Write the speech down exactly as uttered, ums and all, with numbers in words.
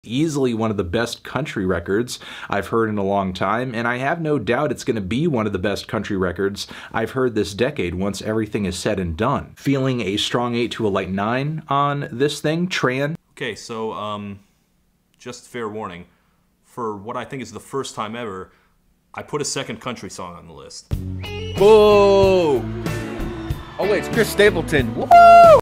Easily one of the best country records I've heard in a long time, and I have no doubt it's going to be one of the best country records I've heard this decade once everything is said and done. Feeling a strong eight to a light nine on this thing, Tran. Okay, so um, just fair warning, for what I think is the first time ever, I put a second country song on the list. Whoa! Oh wait, it's Chris Stapleton. Woo!